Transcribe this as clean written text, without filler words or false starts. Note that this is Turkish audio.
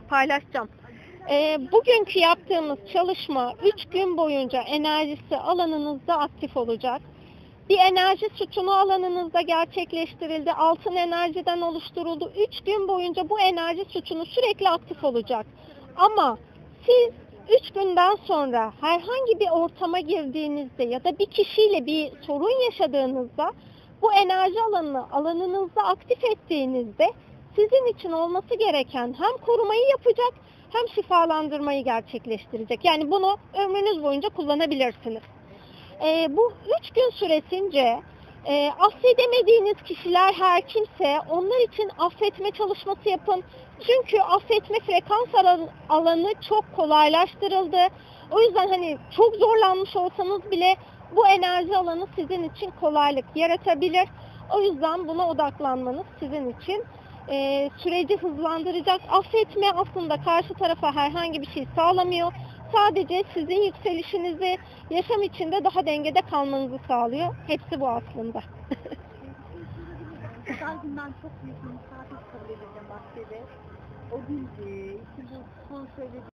paylaşacağım. Bugünkü yaptığımız çalışma 3 gün boyunca enerjisi alanınızda aktif olacak. Bir enerji sütunu alanınızda gerçekleştirildi. Altın enerjiden oluşturuldu. 3 gün boyunca bu enerji sütunu sürekli aktif olacak. Ama siz 3 günden sonra herhangi bir ortama girdiğinizde ya da bir kişiyle bir sorun yaşadığınızda bu enerji alanınızda aktif ettiğinizde sizin için olması gereken hem korumayı yapacak hem şifalandırmayı gerçekleştirecek. Yani bunu ömrünüz boyunca kullanabilirsiniz. Bu 3 gün süresince affedemediğiniz kişiler her kimse onlar için affetme çalışması yapın. Çünkü affetme frekans alanı çok kolaylaştırıldı. O yüzden hani çok zorlanmış olsanız bile bu enerji alanı sizin için kolaylık yaratabilir. O yüzden buna odaklanmanız sizin için süreci hızlandıracak. Affetme aslında karşı tarafa herhangi bir şey sağlamıyor. Sadece sizin yükselişinizi, yaşam içinde daha dengede kalmanızı sağlıyor. Hepsi bu aslında. Pazar günden çok büyük bir misafir kabul edeceğim bahçede. O gün işte bu son söylediğim